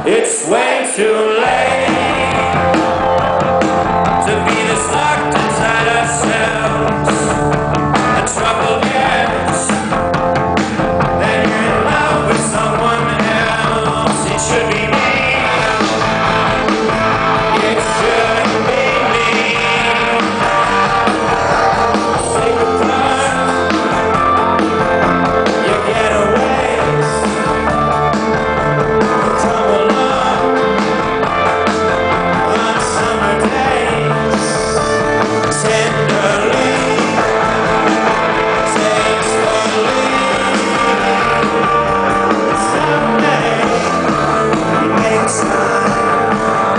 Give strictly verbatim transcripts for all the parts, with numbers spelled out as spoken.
It's way too late to be this locked inside ourselves and troubled yet. Then you're in love with someone else. It should be me. It should be me. Say goodbye. You get away. Come along on summer days. Tenderly, tastefully. Someday we make time,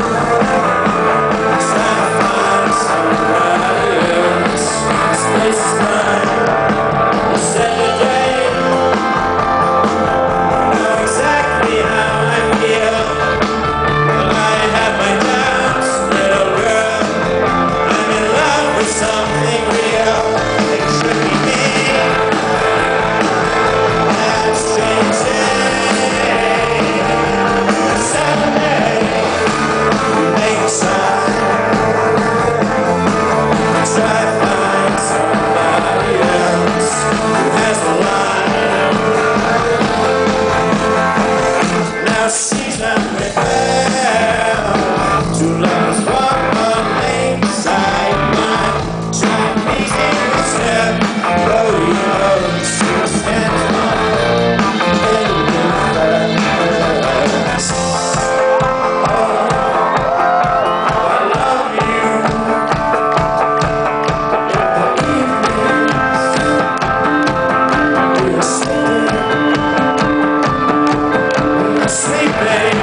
try to find somebody else. Space is mine. You set the day. Know exactly how I feel. Well, I have my doubts, little girl. I'm in love with something real. It should be me. That strange day. Someday we make time. Try to find somebody else who has a line. Now she's not with them. Two lovers walk on lakeside mine. Try meeting with step. Rodeo, she stands on in the fast. Oh, I love you. In the evenings, we are sleeping. We are sleeping.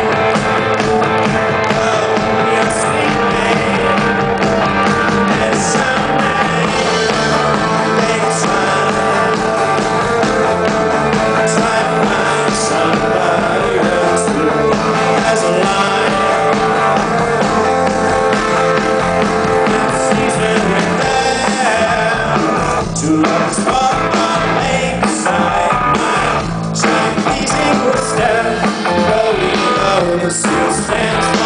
Oh, we are sleeping. And someday make time. Try to find somebody else who has a line. Now she's been with them. Two lovers walk on lakeside mine. Try pleasing with step. Rolling over the sea stands.